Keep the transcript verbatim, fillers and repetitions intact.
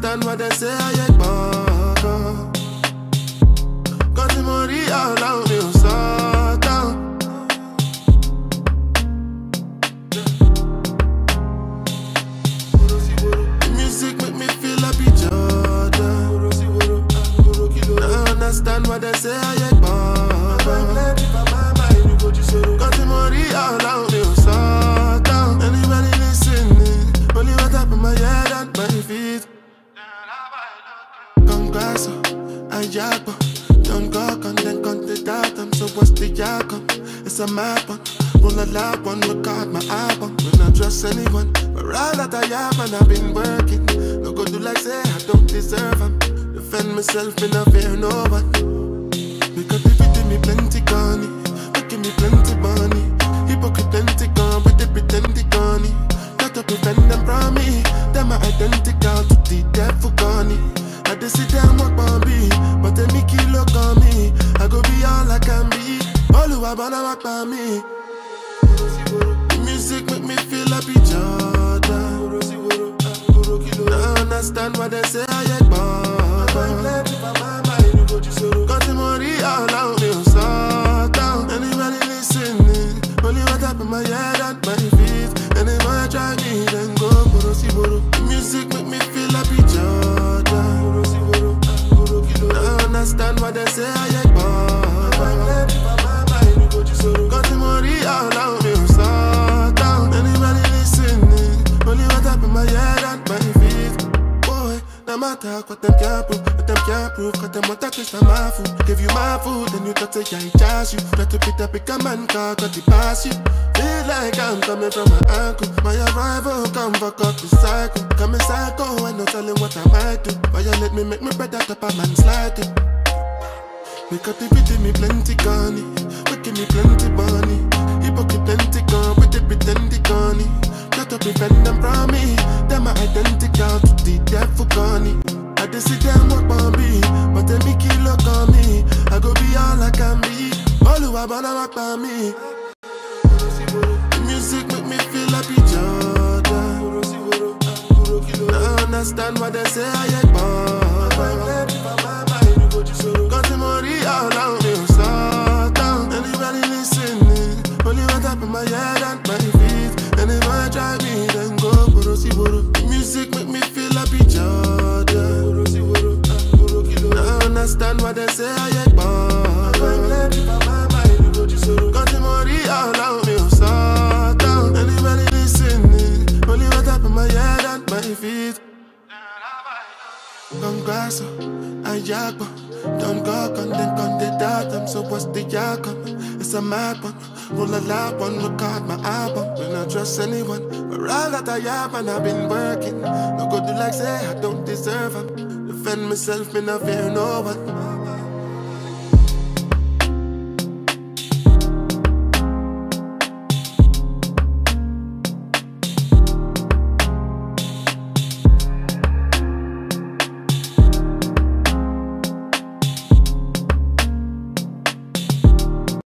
understand what they say, I get bored. Cause the money all out me, so down. The music make me feel happy, Jordan. I understand what they say, I get bored. Cause the money all out me, so down. Anybody listening, only what up in my head and my feet. Congrats, I jack, don't go on, then count the datum. So what's the outcome? It's a map one, roll a lap one, record my album. Will not trust anyone, but all that I have and I've been working. No go do like say I don't deserve them. Defend myself, me not fear no one. Because if it me plenty money, making me plenty money. Hypocrite plenty gone, with the pretend gone. Got to prevent them from me. Them are identical to the devil gone. I just sit down walk on me, but then me kilo on me. I go be all I can be. All who I wanna walk by me. The music make me feel happy, Jordan. I understand what they say, I get bored. Cause the money all out me, so down. Anybody listening, only what up in my head and my feet. Anybody try me, then go. The music make me feel happy, Jordan. I understand what they say, I get bored. Cause the money all out me, so down. Anybody listening, only what up in my head and my feet. Boy, no matter what them can't prove, what them can't prove. Cause them want to taste of my food. Give you my food, then you talk to I charge you. Try to pick up a man car, got the pass you. Feel like I'm coming from my ankle. My arrival come fuck up the cycle. Coming psycho, I no telling what I might do. Violate me, make me bread out up a man's like it. Make a activity me plenty gunny, making me plenty money. Hypocrite plenty gone, with the pretend gunny. Try to prevent them from me. Them are identical to the devil gone. I just sit down walk on me, but then me kilo on me. I go be all I can be. All who I wanna walk by me. The music make me feel happy, Jordan. I understand what they say, I get bored. Cause the money all out me, so down. Anybody listening, only what up in my head and my feet. Anybody try me, then go. The music make me feel happy, Jordan. I understand what they say, I get bored. Cause the money all out me, so down. Anybody listening, only what up in my head and my feet. Congrats, I jack, don't go on, then con the datum. So what's the outcome? It's a mad one, roll a lap one, record my album. Will not trust anyone, but all that I have and I've been working. No go do like say I don't deserve them. Defend myself, me not fear no one.